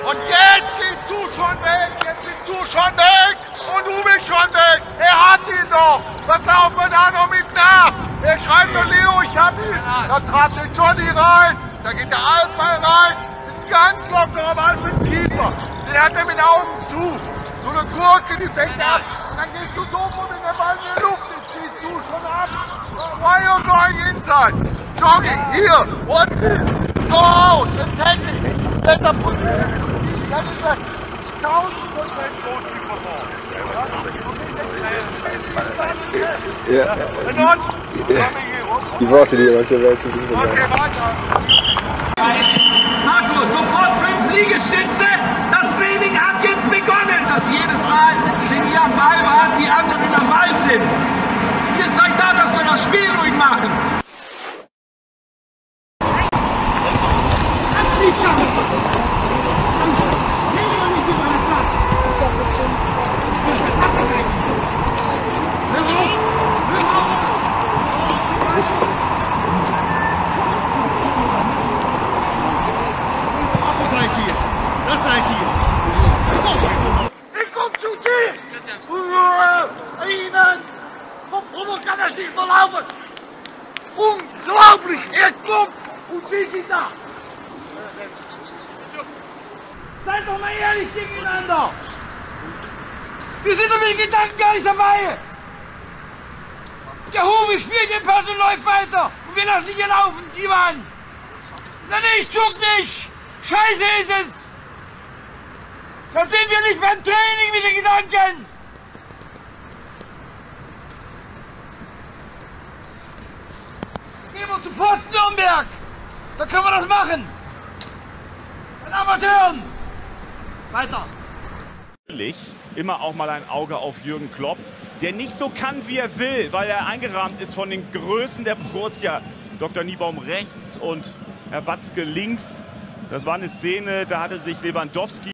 Und jetzt gehst du schon weg, jetzt bist du schon weg und du bist schon weg. Er hat ihn doch. Was laufen wir da noch mit nach? Er schreit doch Leo, ich hab ihn. Da trat der Johnny rein, da geht der Altball rein. Ist ganz lockerer Ball für den Keeper. Den hat er mit Augen zu. So eine Gurke, die fängt ab. Und dann gehst du doof und wenn der Ball in der Luft ist, gehst du schon ab. Why are you going inside? Jogging, here, what is? Go out, attacking. Better position. Das ist das 1000% Goalkeeper vor. Ja. Ja. Die Worte, die manche Welt so ein bisschen Okay, weiter. Marco, sofort 5 Liegestütze. Das Training hat jetzt begonnen. Dass jedes Mal, wenn ihr am Ball wart, die anderen dabei sind. Ihr seid da, dass wir das Spiel ruhig machen. Ich komm zu dir! Ihnen! Warum kann das nicht verlaufen? Unglaublich! Er kommt und Sie sind da! Seid doch mal ehrlich gegeneinander! Wir sind doch mit den Gedanken gar nicht dabei! Der Hubi spielt den Pass und läuft weiter! Und wir lassen hier laufen, Ivan! Na nee, ich zug nicht! Scheiße ist es! Dann sind wir nicht beim Training mit den Gedanken! Gehen wir zu Pfosten Nürnberg! Da können wir das machen! Mit Amateuren! Weiter! Immer auch mal ein Auge auf Jürgen Klopp, der nicht so kann, wie er will, weil er eingerahmt ist von den Größen der Borussia. Dr. Niebaum rechts und Herr Watzke links. Das war eine Szene, da hatte sich Lewandowski